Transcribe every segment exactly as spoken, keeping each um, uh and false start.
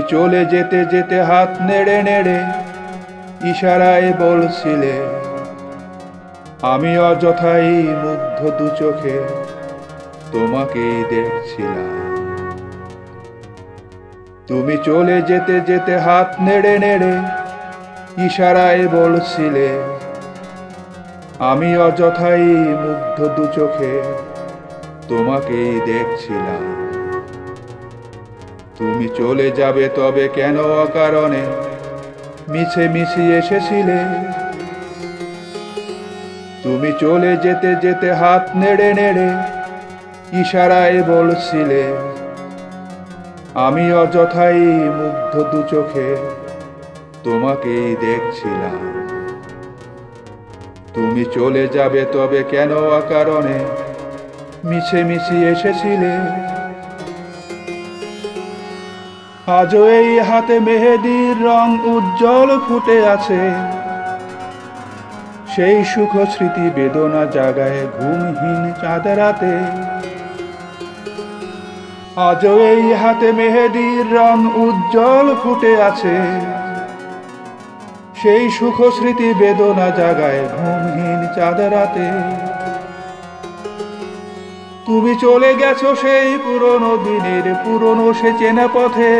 চলে যেতে যেতে হাত নেড়ে নেড়ে ইশারায় বলছিলে, আমি অযথাই মুগ্ধ দু চোখে তোমাকেই দেখছিলাম। তুমি চলে যেতে যেতে হাত নেড়ে নেড়ে ইশারায় বলছিলে, আমি অযথাই মুগ্ধ দু চোখে তোমাকেই দেখছিলাম। তুমি চলে যাবে তবে কেন অকারণে মিছে মিশি এসেছিলে। তুমি চলে যেতে যেতে হাত নেড়ে নেড়ে ইশারায় বলছিলে, আমি অযথাই মুগ্ধ দু চোখে তোমাকেই দেখছিলাম। তুমি চলে যাবে তবে কেন অকারণে মিছে মিশি এসেছিলে। আজও এই হাতে মেহেদির রং উজ্জ্বল ফুটে আছে, সেই সুখ স্মৃতি বেদনা জাগায় ঘুমহীন চাঁদ রাতে। আজও এই হাতে মেহেদির রং উজ্জ্বল ফুটে আছে, সেই সুখ স্মৃতি বেদনা জাগায় ঘুমহীন চাঁদ রাতে। তুমি চলে গেছো সেই পুরনো দিনের পুরনো সে চেনা পথে,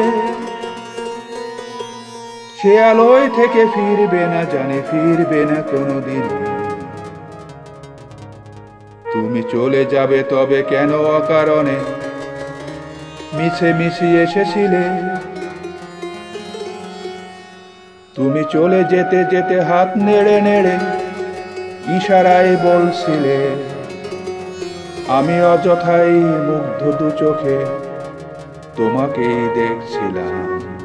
সে আলোয় থেকে ফিরবে না জানে ফিরবে না কোনোদিন। তুমি চলে যাবে তবে কেন অকারণে মিছে মিশি এসেছিলে। তুমি চলে যেতে যেতে হাত নেড়ে নেড়ে ইশারায় বলছিলে, আমি অযথাই মুগ্ধ দু চোখে তোমাকেই দেখছিলাম।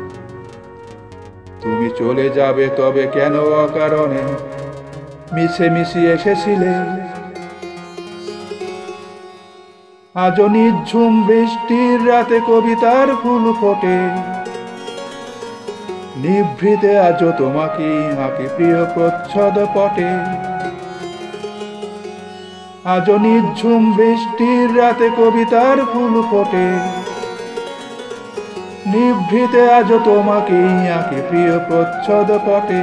তুমি চলে যাবে তবে কেন অকারণে মিছে মিশি এসেছিলে। আজও নিঝুম বৃষ্টির রাতে কবিতার ফুল ফোটে, নিভৃতে আজও তোমাকেই আঁকে প্রিয় প্রচ্ছদ পটে। আজও নিঝুম বৃষ্টির রাতে কবিতার ফুল ফোটে, নিভৃতে আজও তোমাকেই আঁকে প্রিয় প্রচ্ছদ পটে।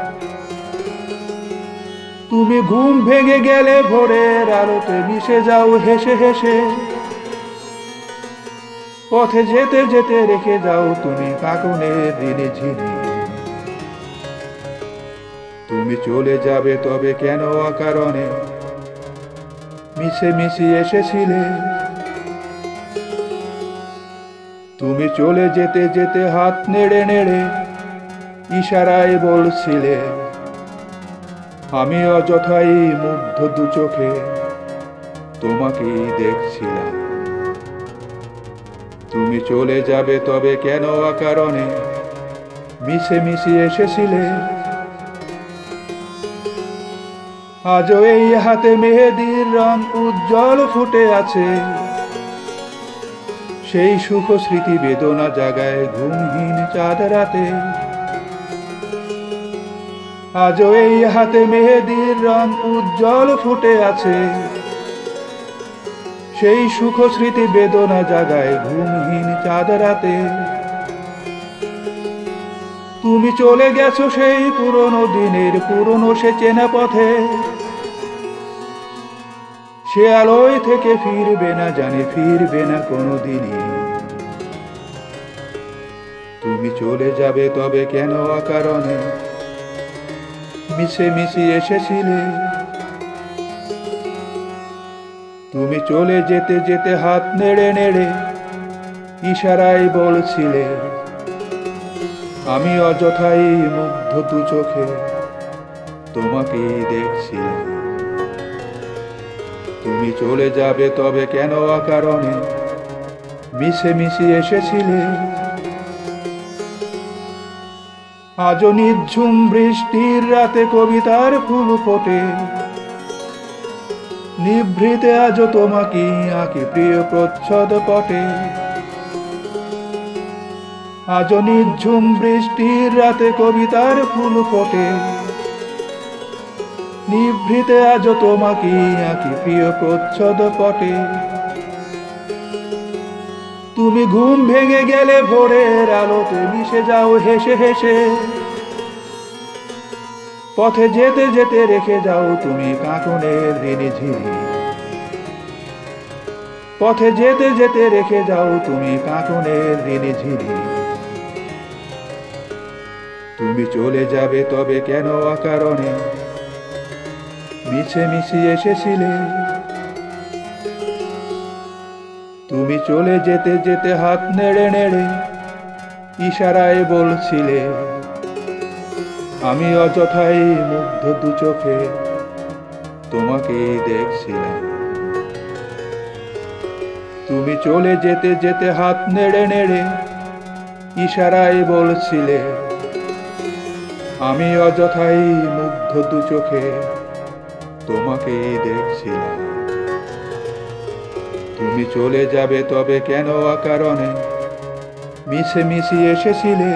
তুমি ঘুম ভেঙে গেলে ভোরের আলোতে মিশে যাও হেসে হেসে, পথে যেতে যেতে রেখে যাও তুমি কাকনের দিনে ঝিনি। তুমি চলে যাবে তবে কেন অকারণে মিছে মিশি এসেছিলে। তুমি চলে যেতে যেতে হাত নেড়ে নেড়ে ইশারায় বলছিলে, আমি অযথাই মুগ্ধ দু চোখে তোমাকেই দেখছিলাম। তুমি চলে যাবে তবে কেন অকারণে মিছে মিশি এসেছিলে। আজও এই হাতে মেহেদির রং উজ্জ্বল ফুটে আছে, সেই সুখ স্মৃতি বেদনা জাগায় ঘুমহীন চাঁদ রাতে। আজও এই হাতে মেহেদির রং উজ্জ্বল ফুটে আছে, সেই সুখ স্মৃতি বেদনা জাগায় ঘুমহীন চাঁদ রাতে। তুমি চলে গেছো সেই পুরনো দিনের পুরনো সে চেনা পথে, সে আলোয় থেকে ফিরবে না জানে ফিরবে না কোনোদিনই। তুমি চলে যাবে তবে কেন অকারণে মিছে মিশি এসেছিলে। তুমি চলে যেতে যেতে হাত নেড়ে নেড়ে ইশারায় বলছিলে, আমি অযথাই মুগ্ধ দু চোখে তোমাকেই দেখছিলাম। তুমি চলে যাবে তবে কেন অকারণে মিছে মিশি এসেছিলে। আজও নিঝুম বৃষ্টির রাতে কবিতার ফুল ফোটে, নিভৃতে আজও তোমাকেই আঁকি প্রিয় প্রচ্ছদ পটে। আজও নিঝুম বৃষ্টির রাতে কবিতার ফুল ফোটে, নিভৃতে আজও তোমাকেই আঁকি প্রিয় প্রচ্ছদ পটে। তুমি ঘুম ভেঙে গেলে ভোরের আলোতে মিশে যাও হেসে হেসে। পথে যেতে যেতে রেখে যাও তুমি কাঁকনের রিনিঝিনি। পথে যেতে যেতে রেখে যাও তুমি কাঁকনের রিনিঝিনি। তুমি চলে যাবে তবে কেন অকারণে, মিছে মিশি এসেছিলে। তুমি চলে যেতে যেতে হাত নেড়ে নেড়ে ইশারায় বলছিলে, আমি অযথাই মুগ্ধ দু চোখে তোমাকেই দেখছিলাম। তুমি চলে যেতে যেতে হাত নেড়ে নেড়ে ইশারায় বলছিলে, আমি অযথাই মুগ্ধ দু চোখে তোমাকেই দেখছিলাম। তুমি চলে যাবে তবে কেন অকারণে, মিছে মিশি এসেছিলে।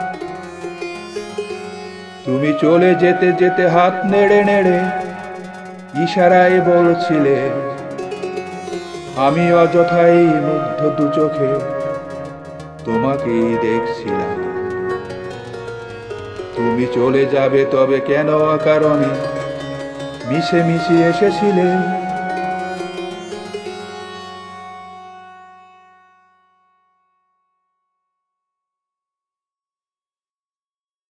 তুমি চলে যেতে যেতে হাত নেড়ে নেড়ে ইশারায় বলছিলে, আমি অযথাই মুগ্ধ দু চোখে তোমাকেই দেখছিলাম। তুমি চলে যাবে তবে কেন অকারণে, মিছে মিশি এসেছিলে।